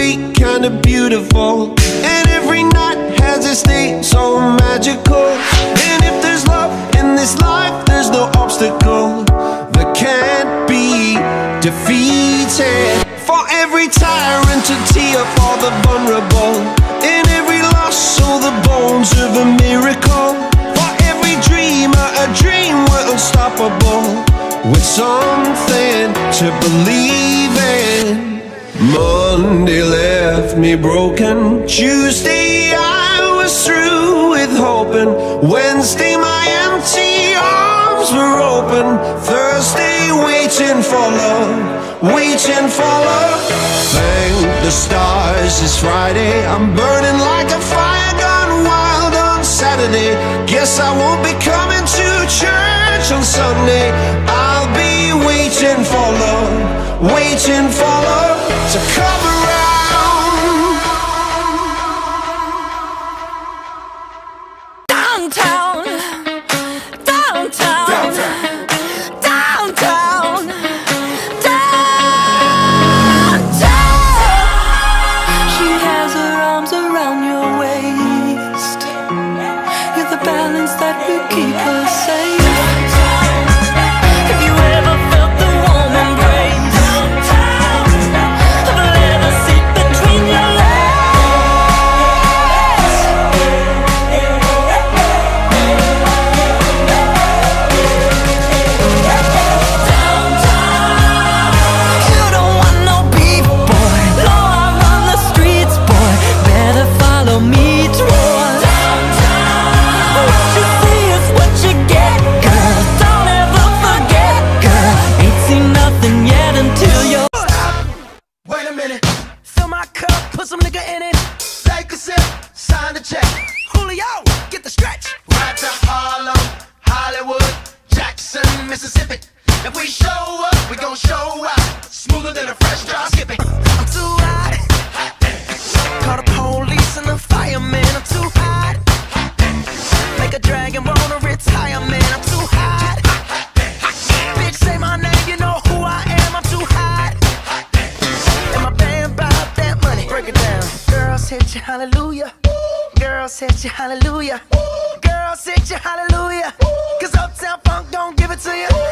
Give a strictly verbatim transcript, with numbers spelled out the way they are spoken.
sweet, kinda beautiful, and every night has its day so magical. And if there's love in this life, there's no obstacle that can't be defeated. For every tyrant to tear for the vulnerable, in every loss all the bones of a miracle. For every dreamer a dream we're unstoppable, with something to believe in. Monday left me broken, Tuesday I was through with hoping, Wednesday my empty arms were open, Thursday waiting for love, waiting for love. Thank the stars it's Friday, I'm burning like a fire gone wild on Saturday. Guess I won't be coming to church on Sunday. I'll be waiting for love, waiting for love to come around. Downtown, downtown, downtown, downtown. She has her arms around your waist. You're the balance that will keep her safe. Mississippi. If we show up, we gon' show out. Smoother than a fresh drop skipping. I'm too hot. Call the police and the fireman. I'm too hot. Make a dragon wanna retire, man. I'm too hot. Bitch, say my name, you know who I am. I'm too hot. And my band bought that money. Break it down. Girls hit you, hallelujah. Girls hit you, hallelujah. Girls hit you, hallelujah. Cause Uptown Funk don't give it to you.